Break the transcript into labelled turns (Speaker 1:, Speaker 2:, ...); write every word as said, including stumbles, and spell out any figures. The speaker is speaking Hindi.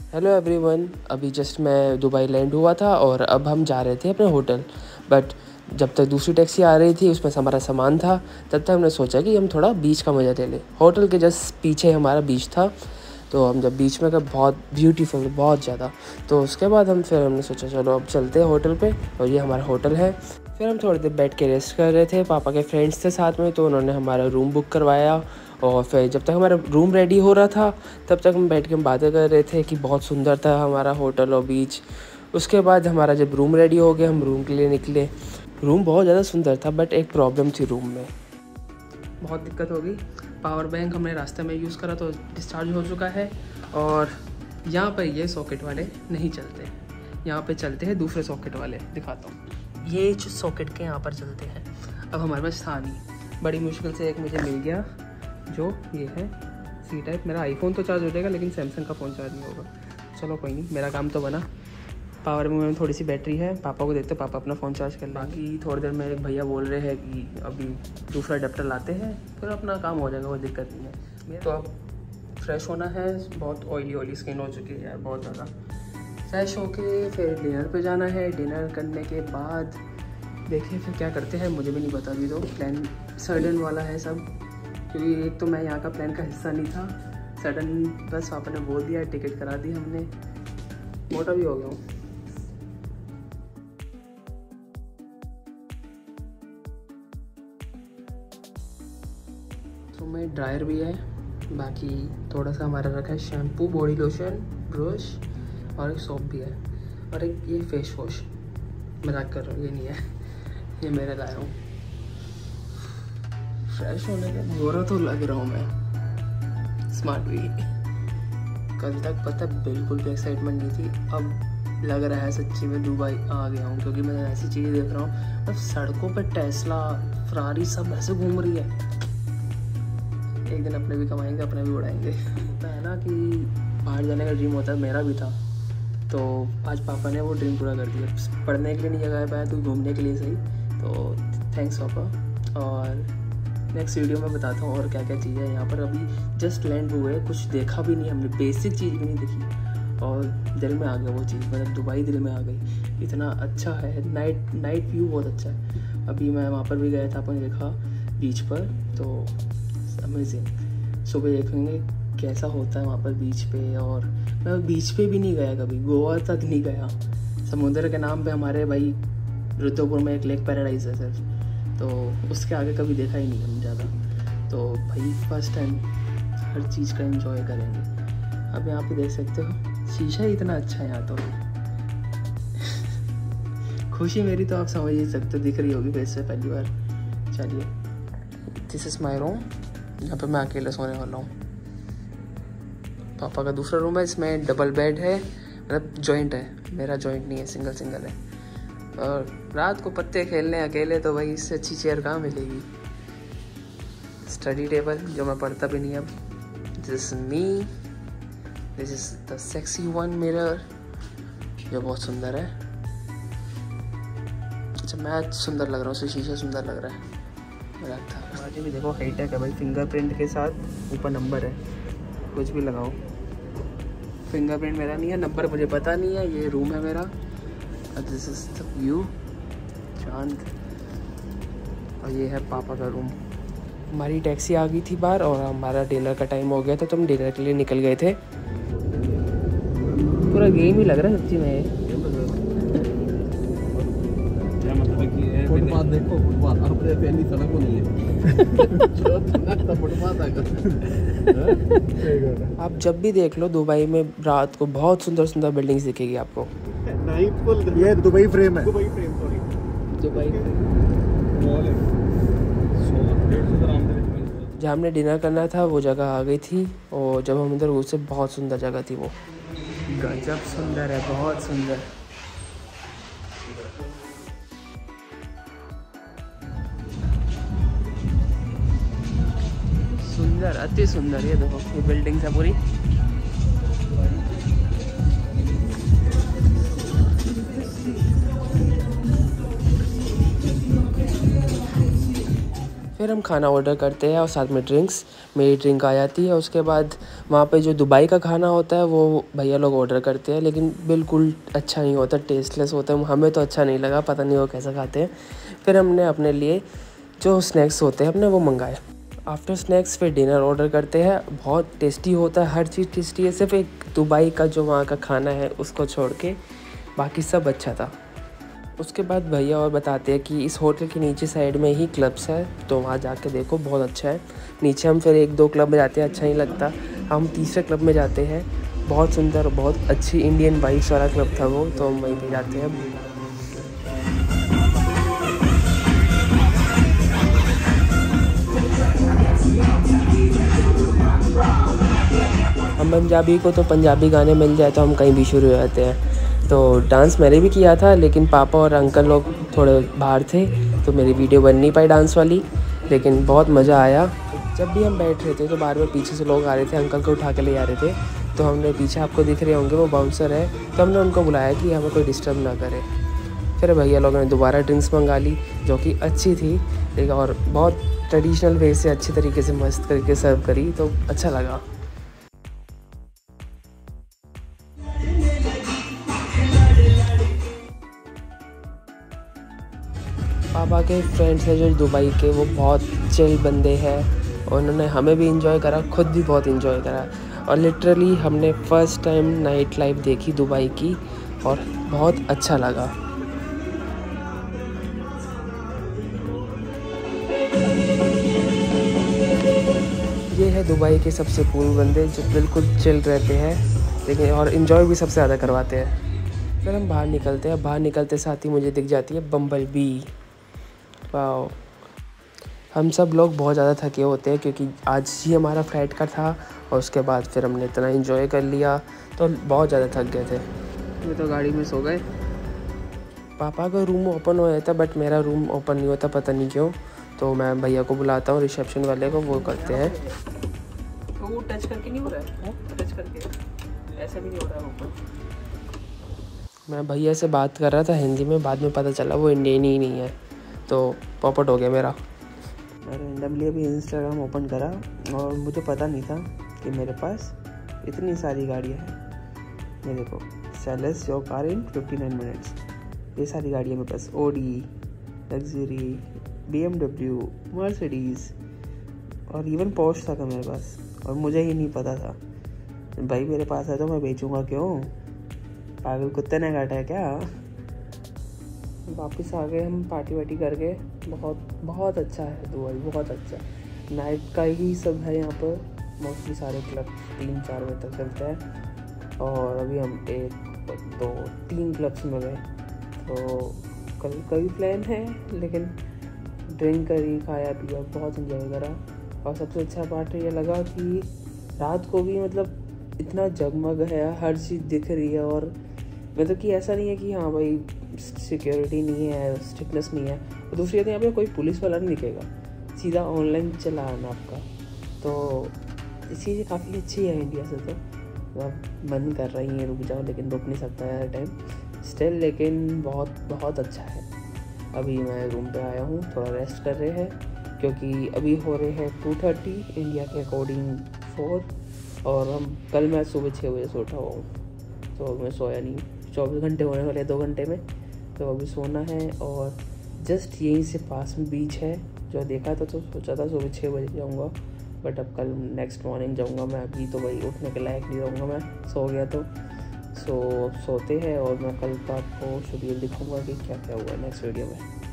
Speaker 1: हेलो एवरीवन, अभी जस्ट मैं दुबई लैंड हुआ था और अब हम जा रहे थे अपने होटल। बट जब तक दूसरी टैक्सी आ रही थी उसमें हमारा सामान था, तब तक हमने सोचा कि हम थोड़ा बीच का मज़ा ले लें। होटल के जस्ट पीछे हमारा बीच था, तो हम जब बीच में गए बहुत ब्यूटीफुल, बहुत ज़्यादा। तो उसके बाद हम फिर हमने सोचा चलो अब चलते हैं होटल पे, और ये हमारा होटल है। फिर हम थोड़ी देर बैठ के रेस्ट कर रहे थे, पापा के फ्रेंड्स थे साथ में, तो उन्होंने हमारा रूम बुक करवाया। और फिर जब तक हमारा रूम रेडी हो रहा था तब तक हम बैठ के हम बातें कर रहे थे कि बहुत सुंदर था हमारा होटल और बीच। उसके बाद हमारा जब रूम रेडी हो गया, हम रूम के लिए निकले। रूम बहुत ज़्यादा सुंदर था, बट एक प्रॉब्लम थी रूम में, बहुत दिक्कत हो गई। पावर बैंक हमने रास्ते में यूज़ करा तो डिस्चार्ज हो चुका है, और यहाँ पर ये सॉकेट वाले नहीं चलते, यहाँ पे चलते हैं दूसरे सॉकेट वाले। दिखाता हूँ, ये जो सॉकेट के यहाँ पर चलते हैं। अब हमारे पास था नहीं, बड़ी मुश्किल से एक मुझे मिल गया, जो ये है सी टाइप। मेरा आईफोन तो चार्ज हो जाएगा, लेकिन सैमसंग का फ़ोन चार्ज नहीं होगा। चलो कोई नहीं, मेरा काम तो बना। पावर में थोड़ी सी बैटरी है, पापा को देखते पापा अपना फ़ोन चार्ज कर। बाकी थोड़ी देर में एक भैया बोल रहे हैं कि अभी दूसरा अडेप्टर लाते हैं, फिर अपना काम हो जाएगा, कोई दिक्कत नहीं है। तो अब फ्रेश होना है, बहुत ऑयली ऑयली स्किन हो चुकी है यार, बहुत ज़्यादा। फ्रेश होके फिर डिनर पे जाना है। डिनर करने के बाद देखिए फिर क्या करते हैं, मुझे भी नहीं पता। अभी तो प्लान सडन वाला है सब, क्योंकि एक तो मैं यहाँ का प्लान का हिस्सा नहीं था। सडन बस पापा ने बोल दिया, टिकट करा दी हमने, मोटा भी हो गया हूँ। तो मैं ड्रायर भी है, बाकी थोड़ा सा हमारा रखा है शैम्पू, बॉडी लोशन, ब्रश और एक सोप भी है, और एक ये फेस वॉश। मजाक कर रहा हूँ, ये नहीं है, ये मेरे लाया हूँ। फ्रेश होने के गोरा तो लग रहा हूँ मैं, स्मार्ट भी। कल तक पता बिल्कुल भी एक्साइटमेंट नहीं थी, अब लग रहा है सच्ची में दुबई आ गया हूँ, क्योंकि मैं ऐसी चीज़ें देख रहा हूँ। अब सड़कों पर टेस्ला, फरारी सब ऐसे घूम रही है। एक दिन अपने भी कमाएंगे, अपने भी उड़ाएंगे। होता है ना कि बाहर जाने का ड्रीम होता है, मेरा भी था। तो आज पापा ने वो ड्रीम पूरा कर दिया। पढ़ने के लिए नहीं जगह पाया तो घूमने के लिए सही, तो थैंक्स पापा। और नेक्स्ट वीडियो में बताता हूँ और क्या क्या चीज़ है यहाँ पर। अभी जस्ट लैंड हुए, कुछ देखा भी नहीं हमने, बेसिक चीज़ भी नहीं देखी, और दिल में आ गया वो चीज़, मतलब दुबई दिल में आ गई। इतना अच्छा है, नाइट नाइट व्यू बहुत अच्छा है। अभी मैं वहाँ पर भी गया था, आपने देखा बीच पर, तो अमेजिंग। सुबह देखेंगे कैसा होता है वहाँ पर बीच पे। और मैं बीच पे भी नहीं गया कभी, गोवा तक नहीं गया। समुद्र के नाम पे हमारे भाई रुद्रपुर में एक लेक पैराडाइज है सिर्फ, तो उसके आगे कभी देखा ही नहीं हम ज़्यादा। तो भाई फर्स्ट टाइम हर चीज़ का एंजॉय करेंगे। अब यहाँ पे देख सकते हो शीशा ही इतना अच्छा है यहाँ तो। खुशी मेरी तो आप समझ ही सकते हो, दिख रही होगी फेस से पहली बार। चलिए, दिस इज़ माई रूम, यहाँ पे मैं अकेले सोने वाला हूँ। पापा का दूसरा रूम है, इसमें डबल बेड है, मतलब जॉइंट है, मेरा जॉइंट नहीं है, सिंगल सिंगल है। और रात को पत्ते खेलने अकेले, तो भाई इससे अच्छी चेयर कहाँ मिलेगी। स्टडी टेबल, जो मैं पढ़ता भी नहीं अब। This me, this is the sexy one mirror, जो बहुत सुंदर है। अच्छा, मैं सुंदर लग रहा हूँ, उससे शीशा सुंदर लग रहा है। मजाक था। आगे भी देखो हाईटेक है भाई, फिंगरप्रिंट के साथ ऊपर नंबर है, कुछ भी लगाओ। फिंगरप्रिंट मेरा नहीं है, नंबर मुझे पता नहीं है। ये रूम है मेरा, दिस इज द व्यू, चांद। और ये है पापा का रूम। हमारी टैक्सी आ गई थी बाहर, और हमारा डिनर का टाइम हो गया था, तो हम डिनर के लिए निकल गए थे। पूरा गेम ही लग रहा है सच्ची में।
Speaker 2: फुटपाथ देखो, फुटपाथ अपने पहली सड़क को नहीं है। फुटपाथ
Speaker 1: आप जब भी देख लो दुबई में रात को बहुत सुंदर सुंदर बिल्डिंग्स दिखेगी आपको।
Speaker 2: ये दुबई फ्रेम है, Dubai frame sorry
Speaker 1: Dubai
Speaker 2: mall है।
Speaker 1: जहाँ हमने डिनर करना था वो जगह आ गई थी, और जब हम इधर घुसे बहुत सुंदर जगह थी वो। गजब सुंदर है, बहुत सुंदर। सुंदर, अति सुंदर। ये देखो, ये बिल्डिंग है पूरी। फिर फिर हम खाना ऑर्डर करते हैं और साथ में ड्रिंक्स, मेरी ड्रिंक आ जाती है। उसके बाद वहाँ पे जो दुबई का खाना होता है वो भैया लोग ऑर्डर करते हैं, लेकिन बिल्कुल अच्छा नहीं होता, टेस्टलेस होता है। हमें तो अच्छा नहीं लगा, पता नहीं वो कैसा खाते हैं। फिर हमने अपने लिए जो स्नैक्स होते हैं अपने वो मंगाए। आफ्टर स्नैक्स फिर डिनर ऑर्डर करते हैं। बहुत टेस्टी होता है, हर चीज़ टेस्टी है, सिर्फ एक दुबई का जो वहाँ का खाना है उसको छोड़ के बाकी सब अच्छा था। उसके बाद भैया और बताते हैं कि इस होटल के नीचे साइड में ही क्लब्स है, तो वहाँ जाके देखो बहुत अच्छा है। नीचे हम फिर एक दो क्लब में जाते हैं, अच्छा नहीं लगता, हम तीसरे क्लब में जाते हैं। बहुत सुंदर, बहुत अच्छी इंडियन वाइब्स वाला क्लब था वो, तो हम वहीं पे जाते हैं। हम पंजाबी को तो पंजाबी गाने मिल जाए तो हम कहीं भी शुरू हो जाते हैं। तो डांस मैंने भी किया था, लेकिन पापा और अंकल लोग थोड़े बाहर थे तो मेरी वीडियो बन नहीं पाई डांस वाली, लेकिन बहुत मज़ा आया। जब भी हम बैठ रहे थे तो बार बार पीछे से लोग आ रहे थे, अंकल को उठा के ले जा रहे थे। तो हमने पीछे, आपको दिख रहे होंगे वो बाउंसर है, तो हमने उनको बुलाया कि हमें कोई डिस्टर्ब ना करे। फिर भैया लोगों ने दोबारा ड्रिंक्स मंगा ली जो कि अच्छी थी, लेकिन और बहुत ट्रेडिशनल वे से अच्छी तरीके से मस्त करके सर्व करी, तो अच्छा लगा। पापा के फ्रेंड्स हैं जो दुबई के, वो बहुत चिल बंदे हैं और उन्होंने हमें भी इंजॉय करा, खुद भी बहुत इंजॉय करा। और लिटरली हमने फ़र्स्ट टाइम नाइट लाइफ देखी दुबई की और बहुत अच्छा लगा। ये है दुबई के सबसे कूल बंदे जो बिल्कुल चिल रहते हैं, लेकिन और इन्जॉय भी सबसे ज़्यादा करवाते हैं। फिर हम बाहर निकलते हैं, बाहर निकलते साथ ही मुझे दिख जाती है बम्बल बी। वाओ, हम सब लोग बहुत ज़्यादा थके होते हैं क्योंकि आज ही हमारा फ्लाइट का था और उसके बाद फिर हमने इतना एंजॉय कर लिया तो बहुत ज़्यादा थक गए थे। ये तो गाड़ी में सो गए। पापा का रूम ओपन हो जाता बट मेरा रूम ओपन नहीं होता, पता नहीं क्यों। तो मैं भैया को बुलाता हूँ, रिसेप्शन वाले को, वो करते हैं।
Speaker 3: तो वो टच करके नहीं हो रहा है, टच करके ऐसा भी नहीं हो रहा है ऊपर।
Speaker 1: मैं भैया से बात कर रहा था हिंदी में, बाद में पता चला वो इंडियन ही नहीं है, तो पॉपट हो गया मेरा। मैं रैंडमली अभी इंस्टाग्राम ओपन करा और मुझे पता नहीं था कि मेरे पास इतनी सारी गाड़ियाँ हैं। ये देखो, sell us your car in fifty nine minutes, ये सारी गाड़ियाँ मेरे पास। Audi, luxury, B M W, Mercedes और इवन पोर्श था मेरे पास, और मुझे ही नहीं पता था। भाई मेरे पास है तो मैं बेचूंगा क्यों, पागल कुत्ते ने काटा है क्या। वापस आ गए हम पार्टी वार्टी करके। बहुत बहुत अच्छा है दुबई, बहुत अच्छा। नाइट का ही सब है यहाँ पर, मोस्टली सारे क्लब तीन चार बजे तक चलते हैं। और अभी हम एक दो तीन क्लब्स में गए, तो कभी कभी प्लान है, लेकिन ड्रिंक करी, खाया पिया, बहुत इंजॉय करा। और सबसे अच्छा पार्ट ये लगा कि रात को भी मतलब इतना जगमग है, हर चीज़ दिख रही है। और मतलब कि ऐसा नहीं है कि हाँ भाई सिक्योरिटी नहीं है, स्ट्रिक्टनेस नहीं है। और दूसरी बात, यहाँ पे कोई पुलिस वाला नहीं दिखेगा, सीधा ऑनलाइन चला आना आपका। तो इस चीज़ काफ़ी अच्छी है इंडिया से। तो अब मन कर रही है रुक जाओ, लेकिन रुक नहीं सकता है हर टाइम स्टिल, लेकिन बहुत बहुत अच्छा है। अभी मैं रूम पे आया हूँ, थोड़ा रेस्ट कर रहे हैं क्योंकि अभी हो रहे हैं टू थर्टी इंडिया के अकॉर्डिंग फोर, और हम कल मैं सुबह छः बजे से उठा हुआ हूँ, तो मैं सोया नहीं। चौबीस घंटे होने वाले दो घंटे में, तो अभी सोना है। और जस्ट यहीं से पास में बीच है जो देखा था, तो सोचा था सुबह छः बजे जाऊँगा, बट अब कल नेक्स्ट मॉर्निंग जाऊँगा मैं। अभी तो भाई उठने के लायक नहीं रहूँगा मैं, सो गया तो सो सोते हैं। और मैं कल तो आपको शेड्यूल दिखाऊँगा कि क्या क्या हुआ नेक्स्ट वीडियो में।